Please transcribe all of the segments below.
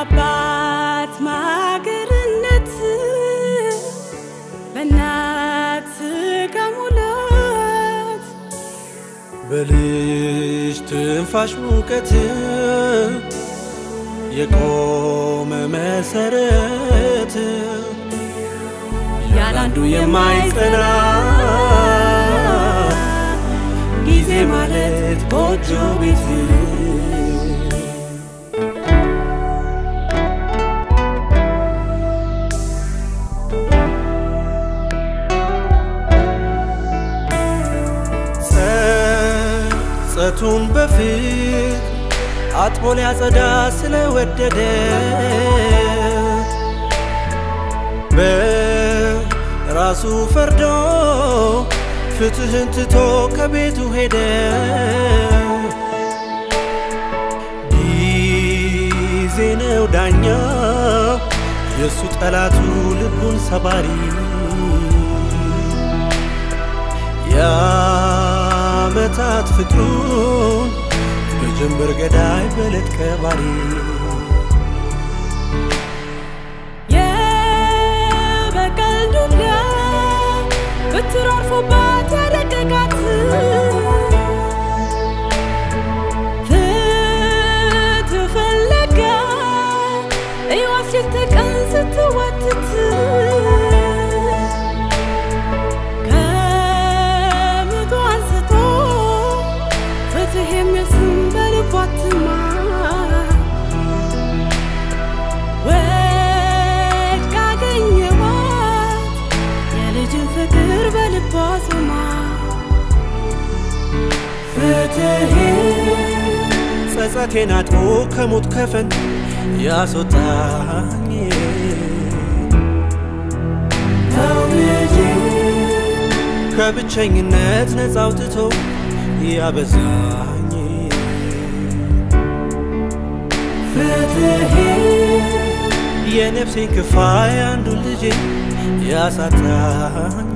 በአባት ማገርነት በእናት ስጋ ሙላት በልጅ ትንፋሽ ሙቀት የቆመ መሰረት ያላንዱ የማይጸና ጊዜ ማለት ጎጆ ቤት ጸጸቱን በፊት አጥቦ ሊያጸዳ ስለወደደ በራሱ ፈርዶ ፍትህን ትቶ ከቤቱ ሄደ ጊዜ ነው ዳኛው የሱ ጠላቱ ልቡን ሰባሪ የዓመታት ፍቅሩን በጀንበር ገዳይ በለት ከባሪ የበቀል ዱላ በትር አርፎባት ያደቀቃት ፍትህ ፈለጋ ሕይወት ስትቀን ስትዋትት ከምጡ አንስቶ ፍትህ የሚል ስም በልቧትማ ወድቃ አገኘኋት የልጅን ፍቅር በልቧ ስማ ፍትሄ ጸጸቴን አጥቦ ከሞት ከፈን ያስወጣኝ ተው ልጄ ከብቸኝነት ነፃ አውጥቶ ያበዛኝ ፍትሄ የነፍሴን ክፋይ አንዱን ልጄ ያሳጣኝ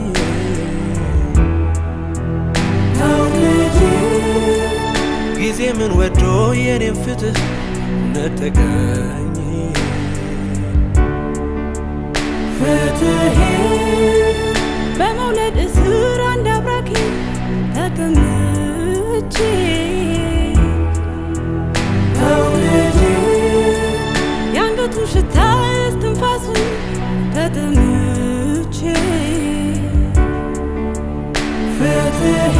ተው ልጄ ጊዜ ምን ወዶ የኔን ፍትህ ነጠቀኝ ፍትሄ በመውለድ እስር አንድ አብራኬ ተቀምጬ ተው ልጄ የአንገቱን ሽታ እስትንፋሱን ተጠምቼ ፍትሄ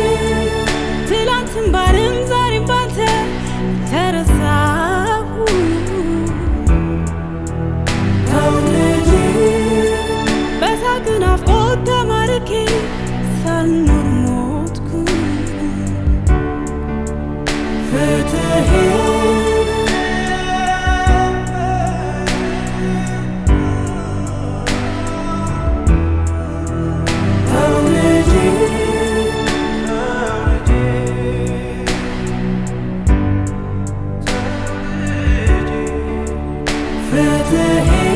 ትላንትም ባልም ዛሬም ባንተ ተረሳሁ ተው ልጄ በሳቅ ናፍቆት ተማርኬ ሳልኖር ሞትኩ ፍትሄ ተው ልጄ ፍትሄ